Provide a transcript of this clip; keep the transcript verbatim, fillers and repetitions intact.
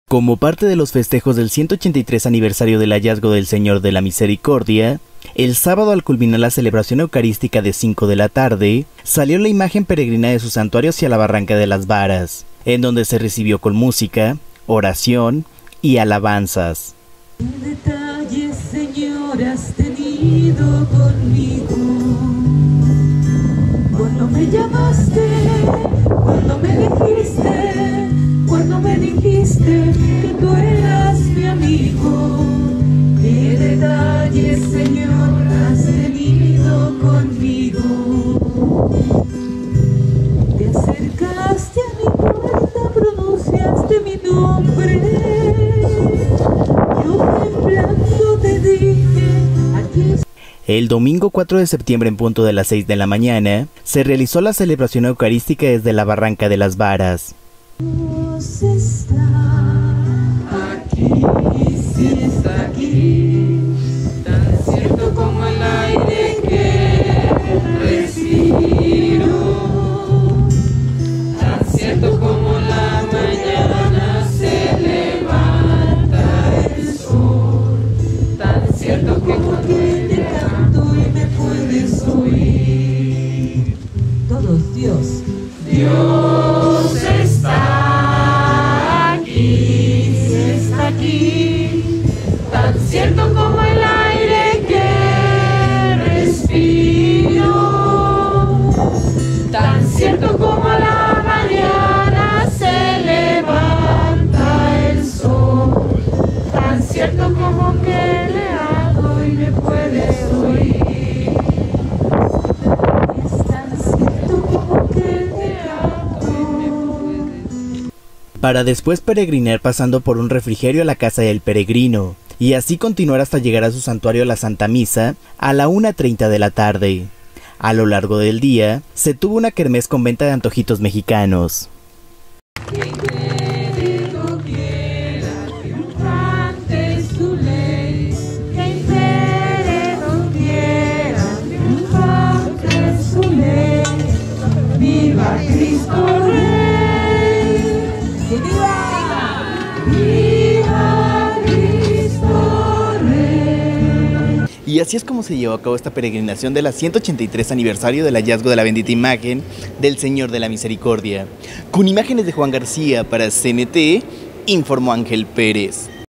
Como parte de los festejos del ciento ochenta y tres aniversario del hallazgo del Señor de la Misericordia, el sábado, al culminar la celebración eucarística de cinco de la tarde, salió la imagen peregrina de su santuario hacia la Barranca de las Varas, en donde se recibió con música, oración y alabanzas. ¿Qué detalles, Señor, has tenido conmigo? Cuando me llamaste, cuando me dijiste, cuando me dijiste que tú eras mi amigo. ¿Qué detalles, Señor, has tenido conmigo? Te acercaste a mi puerta, pronunciaste mi nombre. Yo temblando te dije, aquí estoy. El domingo cuatro de septiembre, en punto de las seis de la mañana, se realizó la celebración eucarística desde la Barranca de las Varas. Dios está aquí, sí está aquí, tan cierto como el aire que respiro, tan cierto como la mañana se levanta el sol, tan cierto que cuando te canto y me puedes oír. Todos Dios, Dios está aquí, está aquí, tan cierto como el aire que respiro, tan cierto como la mañana se levanta el sol, tan cierto como que le hago y me puedes oír, es tan cierto como que te para después peregrinar pasando por un refrigerio a la casa del peregrino, y así continuar hasta llegar a su santuario, la Santa Misa, a la una treinta de la tarde. A lo largo del día, se tuvo una kermés con venta de antojitos mexicanos. ¡Viva Cristo Rey! ¡Viva Cristo Rey! Y así es como se llevó a cabo esta peregrinación de la ciento ochenta y tres aniversario del hallazgo de la bendita imagen del Señor de la Misericordia. Con imágenes de Juan García para C N T, informó Ángel Pérez.